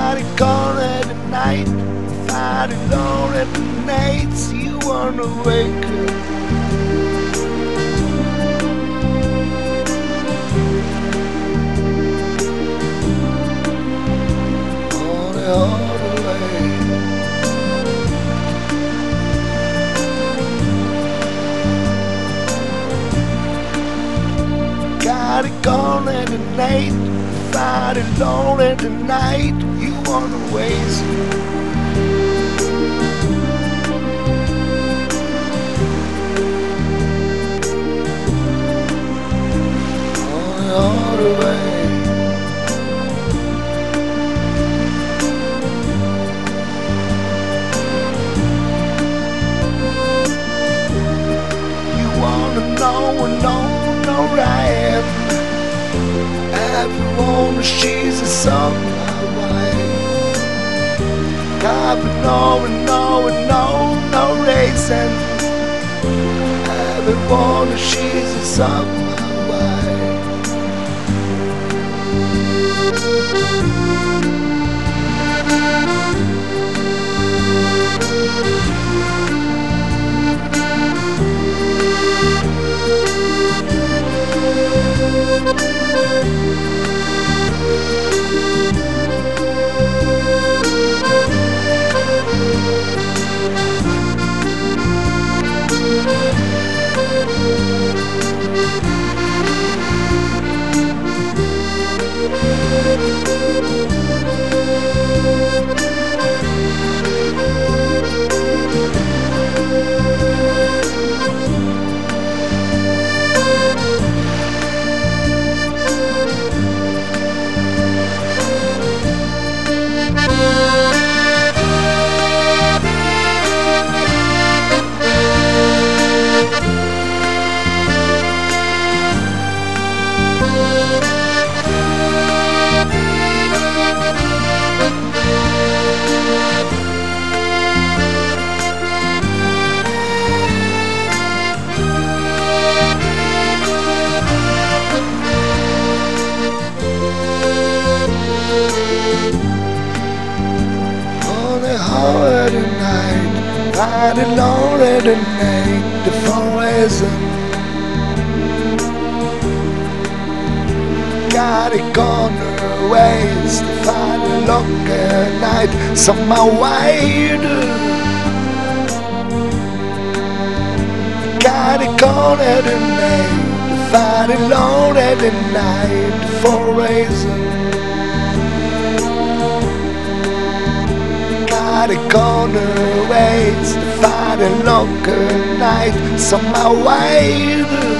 Got it gone at the night, fight alone at the night. You wanna wake up. On the other way. Got it gone at the night, fight alone at the night. You wanna waste. All the way. You wanna know and know right. Everyone, she's a song away. I've been knowing, no reason. Everyone, she's a song away. At the night, fight alone at the night, the horizon. Got it gone her ways, to fight alone at night, somehow wider. Got it gone at the night, to fight alone at the night, the horizon. Got a corner ways to fight a longer night, somehow wider.